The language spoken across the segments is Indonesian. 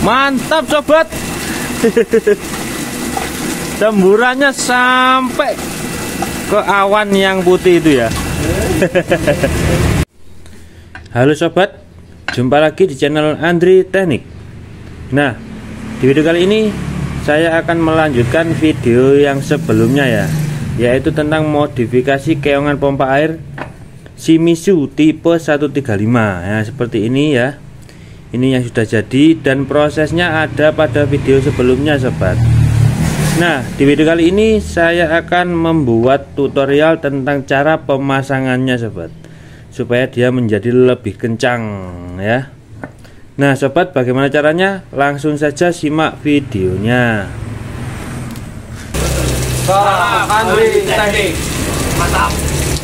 Mantap sobat. Semburannya sampai ke awan yang putih itu ya. Halo sobat, jumpa lagi di channel Andri Teknik. Nah, di video kali ini saya akan melanjutkan video yang sebelumnya ya, yaitu tentang modifikasi keongan pompa air Shimizu tipe 135 ya, seperti ini ya. Ini yang sudah jadi dan prosesnya ada pada video sebelumnya sobat. Nah, di video kali ini saya akan membuat tutorial tentang cara pemasangannya sobat, supaya dia menjadi lebih kencang ya. Nah sobat, bagaimana caranya? Langsung saja simak videonya. Andri Teknik. Mantap.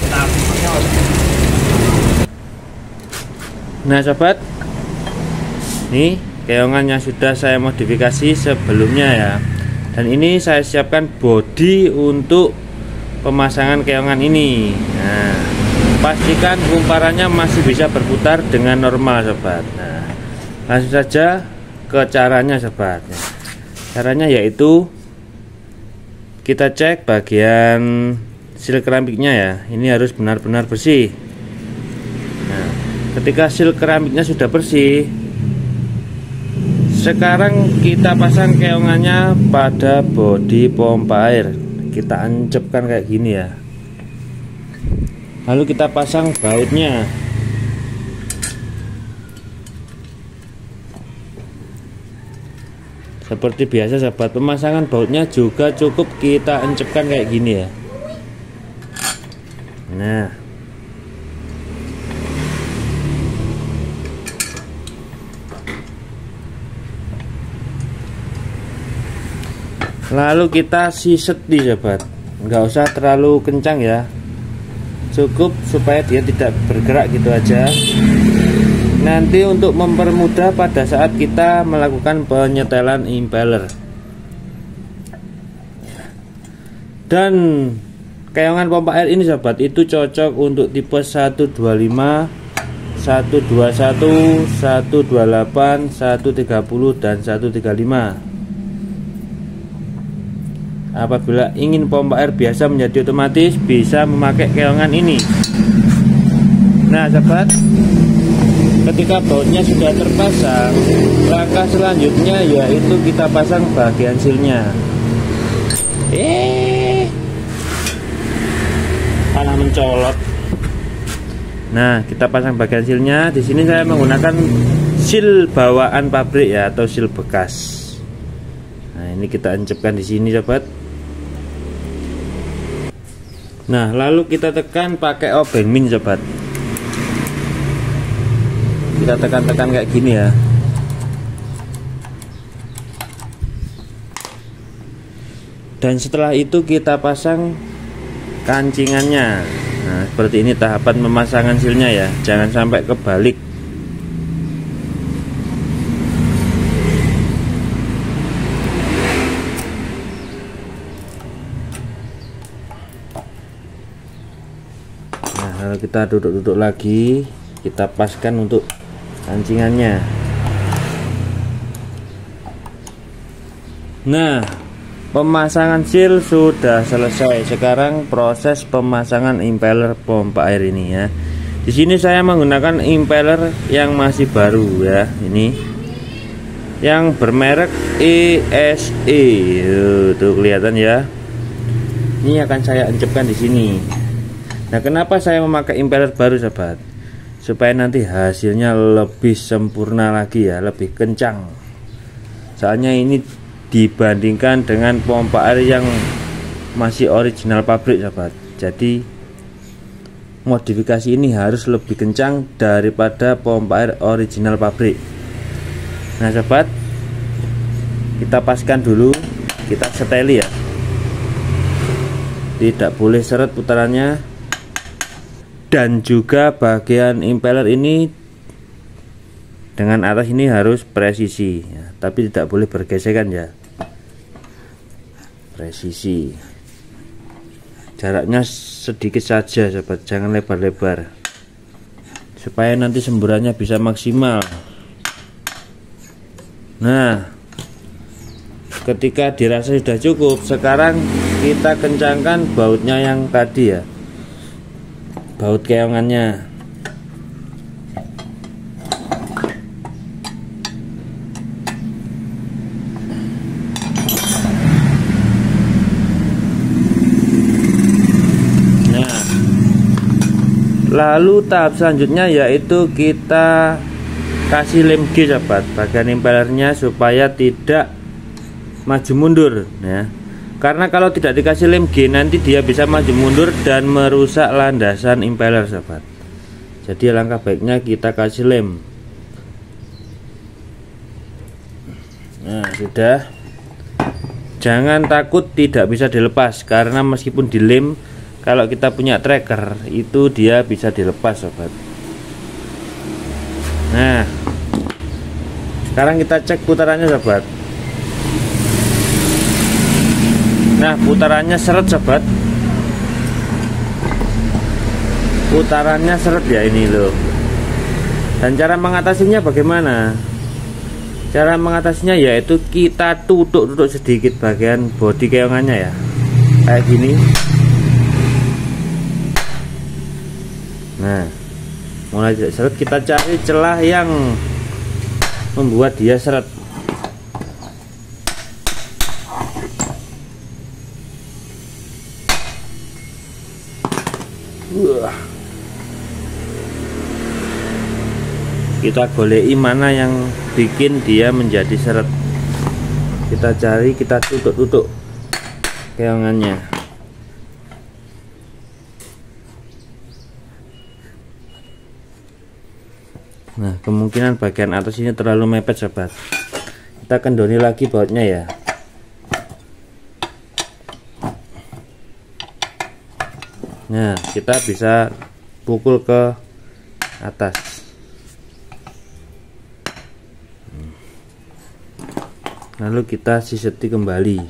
Nah sobat, ini keongan yang sudah saya modifikasi sebelumnya ya. Dan ini saya siapkan bodi untuk pemasangan keongan ini. Nah, pastikan kumparannya masih bisa berputar dengan normal sobat. Nah, langsung saja ke caranya sobat. Caranya yaitu kita cek bagian seal keramiknya ya. Ini harus benar-benar bersih. Nah, ketika seal keramiknya sudah bersih, sekarang kita pasang keongannya pada bodi pompa air. Kita ancepkan kayak gini ya. Lalu kita pasang bautnya. Seperti biasa sahabat, pemasangan bautnya juga cukup kita encepkan kayak gini ya. Nah, lalu kita siset nih sobat, nggak usah terlalu kencang ya, cukup supaya dia tidak bergerak gitu aja. Nanti untuk mempermudah pada saat kita melakukan penyetelan impeller. Dan keongan pompa air ini sobat, itu cocok untuk tipe 125, 121, 128, 130 dan 135. Apabila ingin pompa air biasa menjadi otomatis, bisa memakai keongan ini. Nah sobat, ketika bautnya sudah terpasang, langkah selanjutnya yaitu kita pasang bagian sealnya. Malah mencolot. Nah, kita pasang bagian sealnya. Di sini saya menggunakan seal bawaan pabrik ya, atau seal bekas. Nah, ini kita encepkan di sini sobat. Nah, lalu kita tekan pakai obeng min sobat. Kita tekan-tekan kayak gini ya. Dan setelah itu kita pasang kancingannya. Nah, seperti ini tahapan pemasangan sealnya ya. Jangan sampai kebalik. Nah, lalu kita duduk-duduk lagi, kita paskan untuk kancingannya. Nah, pemasangan seal sudah selesai. Sekarang proses pemasangan impeller pompa air ini ya. Di sini saya menggunakan impeller yang masih baru ya. Ini yang bermerek ESE. Tuh kelihatan ya. Ini akan saya encepkan di sini. Nah, kenapa saya memakai impeller baru sobat? Supaya nanti hasilnya lebih sempurna lagi ya, lebih kencang. Soalnya ini dibandingkan dengan pompa air yang masih original pabrik sobat. Jadi modifikasi ini harus lebih kencang daripada pompa air original pabrik. Nah sobat, kita paskan dulu, kita seteli ya. Tidak boleh seret putarannya. Dan juga bagian impeller ini dengan atas ini harus presisi ya, tapi tidak boleh bergesekan ya. Presisi. Jaraknya sedikit saja sobat, jangan lebar-lebar. Supaya nanti semburannya bisa maksimal. Nah, ketika dirasa sudah cukup, sekarang kita kencangkan bautnya yang tadi ya, baut keongannya. Nah, lalu tahap selanjutnya yaitu kita kasih lem G sahabat, bagian impellernya supaya tidak maju mundur ya. Karena kalau tidak dikasih lem G nanti dia bisa maju mundur dan merusak landasan impeller sahabat. Jadi langkah baiknya kita kasih lem. Nah, sudah. Jangan takut tidak bisa dilepas, karena meskipun dilem, kalau kita punya tracker itu dia bisa dilepas sahabat. Nah, sekarang kita cek putarannya sahabat. Nah, putarannya seret sahabat. Putarannya seret ya ini loh. Dan cara mengatasinya bagaimana? Cara mengatasinya yaitu kita tutup sedikit bagian bodi keongannya ya, kayak gini. Nah, mulai tidak seret, kita cari celah yang membuat dia seret. Kita goleki mana yang bikin dia menjadi seret. Kita cari, kita tutup keongannya. Nah, kemungkinan bagian atas ini terlalu mepet sahabat. Kita kendori lagi bautnya ya. Nah, kita bisa pukul ke atas. Lalu kita siseti kembali.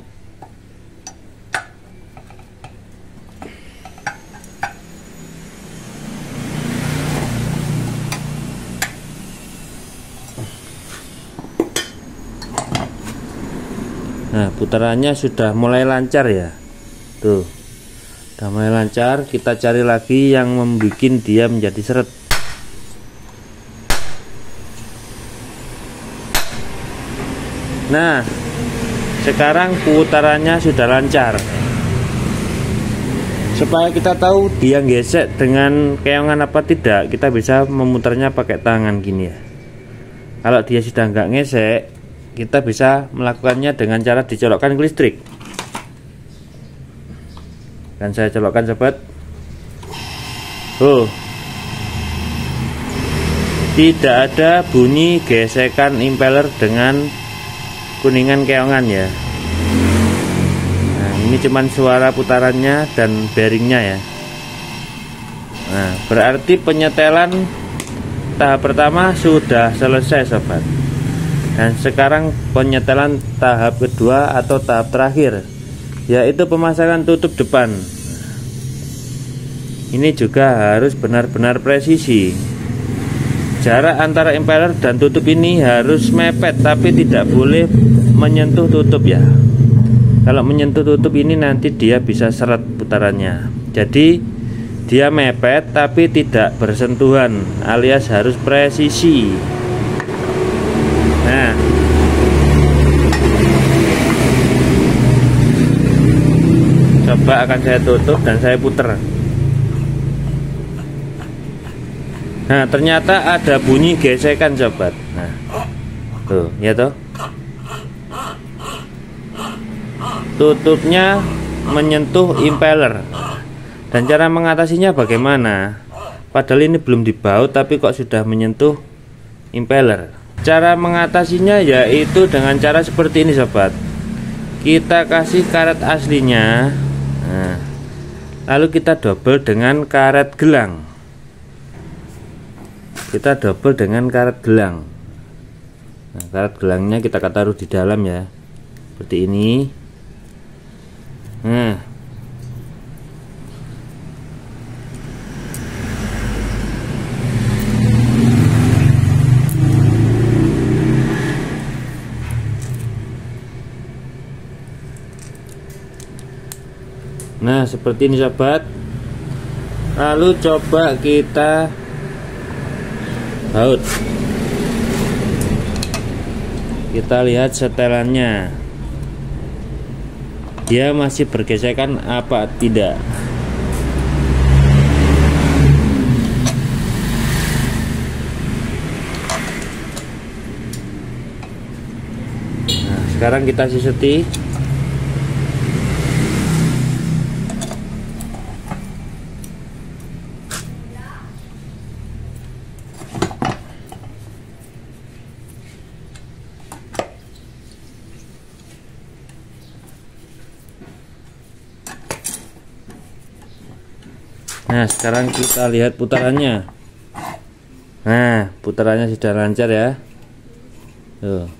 Nah, putarannya sudah mulai lancar ya. Tuh, sudah mulai lancar. Kita cari lagi yang membuat dia menjadi seret. Nah, sekarang putarannya sudah lancar. Supaya kita tahu dia gesek dengan keongan apa tidak, kita bisa memutarnya pakai tangan gini ya. Kalau dia sudah nggak ngesek, kita bisa melakukannya dengan cara dicolokkan ke listrik. Dan saya colokkan sahabat. Tidak ada bunyi gesekan impeller dengan kuningan keongan ya. Nah, ini cuman suara putarannya dan bearingnya ya. Nah, berarti penyetelan tahap pertama sudah selesai sobat. Dan sekarang penyetelan tahap kedua atau tahap terakhir, yaitu pemasangan tutup depan. Ini juga harus benar-benar presisi. Jarak antara impeller dan tutup ini harus mepet, tapi tidak boleh menyentuh tutup ya. Kalau menyentuh tutup ini nanti dia bisa seret putarannya. Jadi dia mepet tapi tidak bersentuhan, alias harus presisi. Nah, coba akan saya tutup dan saya puter. Nah, ternyata ada bunyi gesekan sobat. Nah, tuh ya toh, tutupnya menyentuh impeller. Dan cara mengatasinya bagaimana? Padahal ini belum dibaut tapi kok sudah menyentuh impeller. Cara mengatasinya yaitu dengan cara seperti ini sobat. Kita kasih karet aslinya, nah, lalu kita double dengan karet gelang. Kita double dengan karet gelang. Nah, karet gelangnya kita taruh di dalam ya, seperti ini. Nah, Nah, seperti ini sobat. Lalu coba kita baut. Kita lihat setelannya, dia masih bergesekan apa tidak. Nah, sekarang kita siseti. Nah, sekarang kita lihat putarannya. Nah, putarannya sudah lancar ya. Tuh.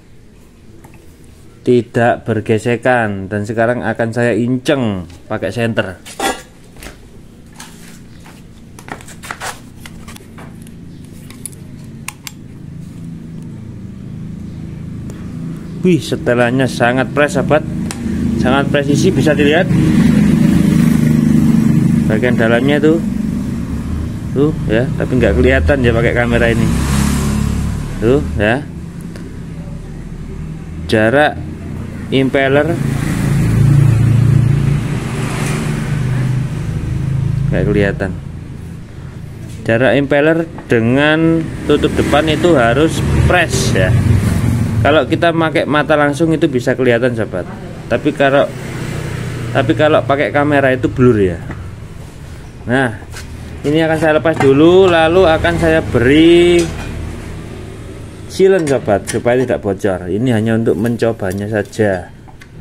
Tidak bergesekan, dan sekarang akan saya inceng pakai senter. Wih, setelannya sangat pres sahabat, sangat presisi, bisa dilihat bagian dalamnya tuh ya, tapi nggak kelihatan ya pakai kamera ini tuh ya. Jarak impeller nggak kelihatan. Jarak impeller dengan tutup depan itu harus press ya. Kalau kita pakai mata langsung itu bisa kelihatan sahabat, tapi kalau pakai kamera itu blur ya. Nah, ini akan saya lepas dulu, lalu akan saya beri sealant sobat supaya tidak bocor. Ini hanya untuk mencobanya saja.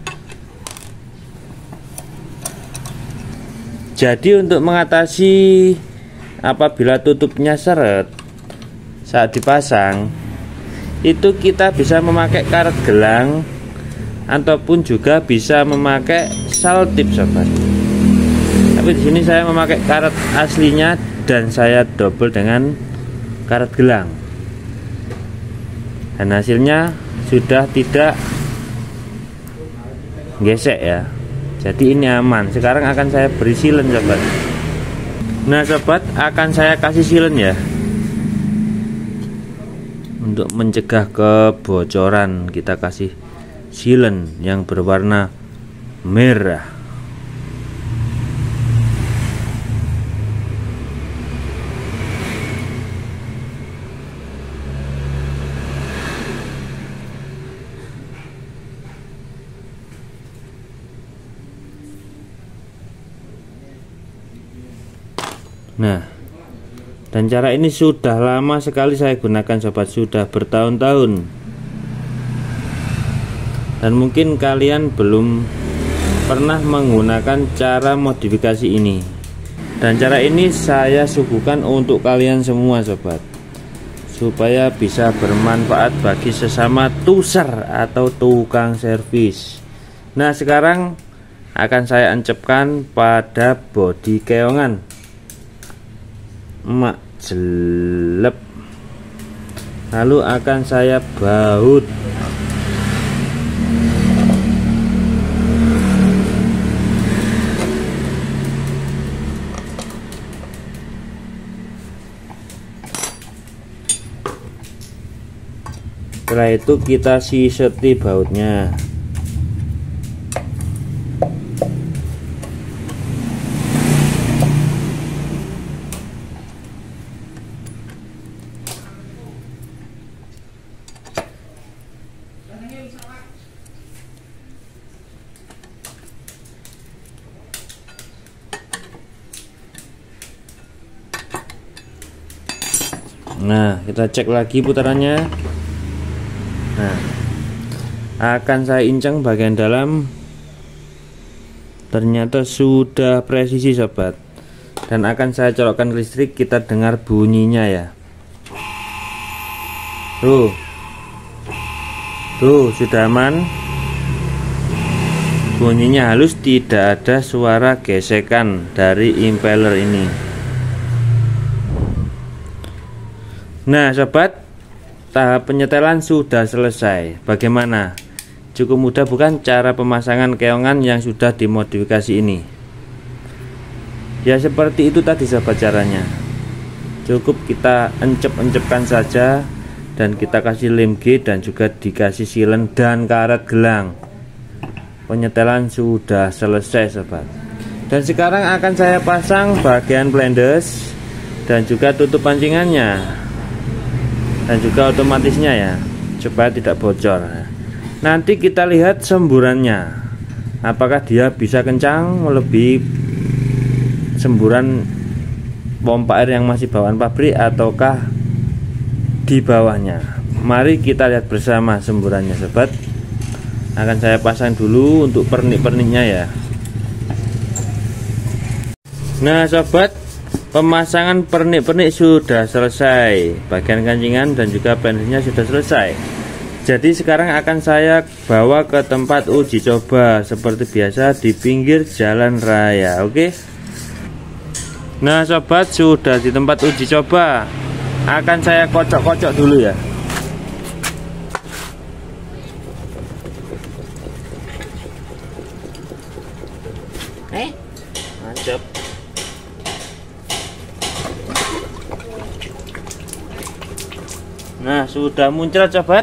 Jadi untuk mengatasi apabila tutupnya seret saat dipasang, itu kita bisa memakai karet gelang ataupun juga bisa memakai saltip sobat. Tapi di sini saya memakai karet aslinya dan saya double dengan karet gelang. Dan hasilnya sudah tidak gesek ya. Jadi ini aman. Sekarang akan saya beri sealant sobat. Nah sobat, akan saya kasih sealant ya, untuk mencegah kebocoran. Kita kasih sealant yang berwarna merah. Nah, dan cara ini sudah lama sekali saya gunakan sobat, sudah bertahun-tahun. Dan mungkin kalian belum pernah menggunakan cara modifikasi ini. Dan cara ini saya suguhkan untuk kalian semua sobat, supaya bisa bermanfaat bagi sesama tuser atau tukang servis. Nah, sekarang akan saya encepkan pada bodi keongan. Emak jelep, lalu akan saya baut. Setelah itu kita siseti bautnya. Nah, kita cek lagi putarannya. Nah, akan saya incang bagian dalam. Ternyata sudah presisi sobat. Dan akan saya colokkan listrik, kita dengar bunyinya ya. Tuh sudah aman. Bunyinya halus, tidak ada suara gesekan dari impeller ini. Nah sobat, tahap penyetelan sudah selesai. Bagaimana? Cukup mudah bukan cara pemasangan keongan yang sudah dimodifikasi ini? Ya seperti itu tadi sahabat caranya. Cukup kita encep-encepkan saja, dan kita kasih lem G dan juga dikasih silen dan karet gelang. Penyetelan sudah selesai sahabat. Dan sekarang akan saya pasang bagian blendes dan juga tutup pancingannya dan juga otomatisnya ya, supaya tidak bocor. Nanti kita lihat semburannya, apakah dia bisa kencang melebihi semburan pompa air yang masih bawaan pabrik ataukah di bawahnya. Mari kita lihat bersama semburannya sobat. Akan saya pasang dulu untuk pernik-perniknya ya. Nah sobat, pemasangan pernik-pernik sudah selesai, bagian kancingan dan juga pendeknya sudah selesai. Jadi sekarang akan saya bawa ke tempat uji coba seperti biasa di pinggir jalan raya. Oke. Nah sobat, sudah di tempat uji coba. Akan saya kocok-kocok dulu ya. Mantap. Nah sudah muncrat sobat.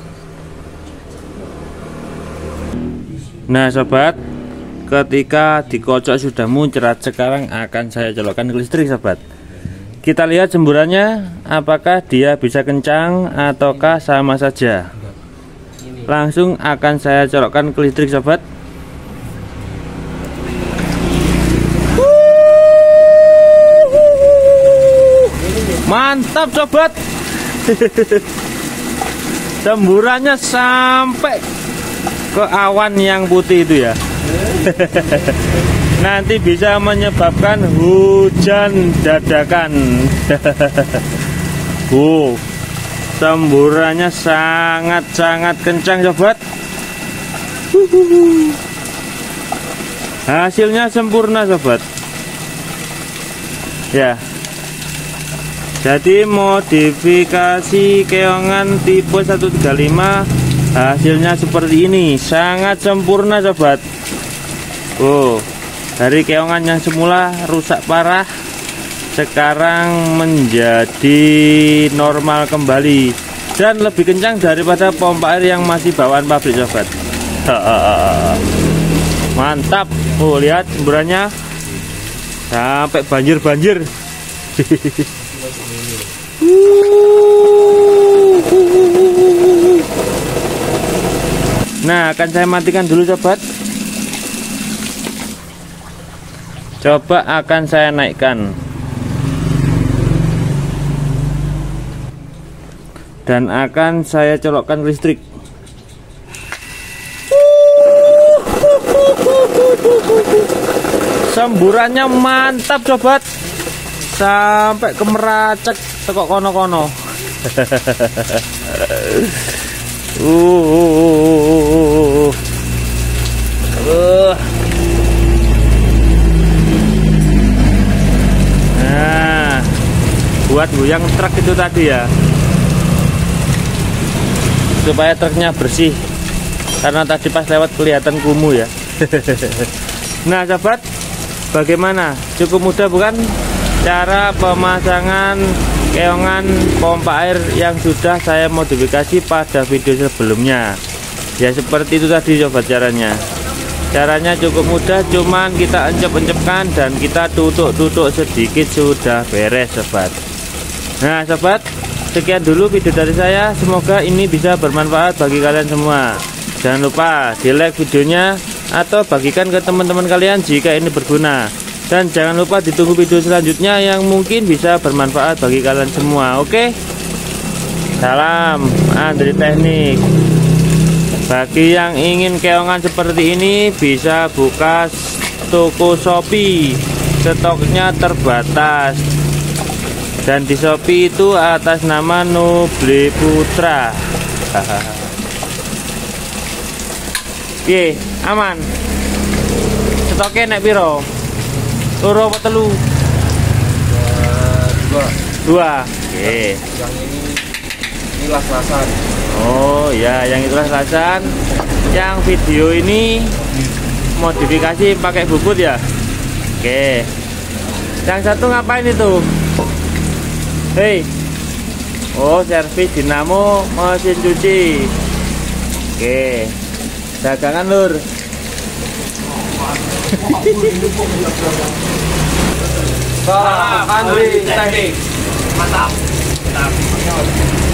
Nah sobat, ketika dikocok sudah muncrat, sekarang akan saya colokkan ke listrik sobat. Kita lihat semburannya, apakah dia bisa kencang ataukah sama saja. Langsung akan saya colokkan ke listrik sobat. Mantap sobat. Semburannya sampai ke awan yang putih itu ya. Nanti bisa menyebabkan hujan dadakan. Semburannya sangat-sangat kencang sobat. Hasilnya sempurna sobat ya. Jadi modifikasi keongan tipe 135 hasilnya seperti ini, sangat sempurna sobat. Dari keongan yang semula rusak parah, sekarang menjadi normal kembali dan lebih kencang daripada pompa air yang masih bawaan pabrik sobat. Mantap. Lihat semburannya sampai banjir-banjir. Nah akan saya matikan dulu sobat. Coba akan saya naikkan dan akan saya colokkan listrik. Semburannya mantap sobat, sampai kemeracek tekok kono-kono. Nah, buat goyang truk itu tadi ya, supaya truknya bersih, karena tadi pas lewat kelihatan kumuh ya. Nah sobat, bagaimana? Cukup mudah bukan cara pemasangan keongan pompa air yang sudah saya modifikasi pada video sebelumnya. Ya seperti itu tadi sobat caranya. Caranya cukup mudah, cuman kita encep-encepkan dan kita tutuk-tutuk sedikit sudah beres sobat. Nah sobat, sekian dulu video dari saya. Semoga ini bisa bermanfaat bagi kalian semua. Jangan lupa di like videonya atau bagikan ke teman-teman kalian jika ini berguna. Dan jangan lupa ditunggu video selanjutnya yang mungkin bisa bermanfaat bagi kalian semua. Oke. Salam Andri Teknik. Bagi yang ingin keongan seperti ini bisa buka toko Shopee. Stoknya terbatas. Dan di Shopee itu atas nama Noble Putra. Oke, aman. Stoknya nek piro? Loro apa telu? Dua. Oke. Yang ini las-lasan. Oh ya, yang itu las-lasan. Yang video ini modifikasi pakai bubut ya. Oke. Yang satu ngapain itu? Hei. Oh, servis dinamo mesin cuci. Oke. Dagangan lur. Salam Andri Teknik. Mantap. Mantap.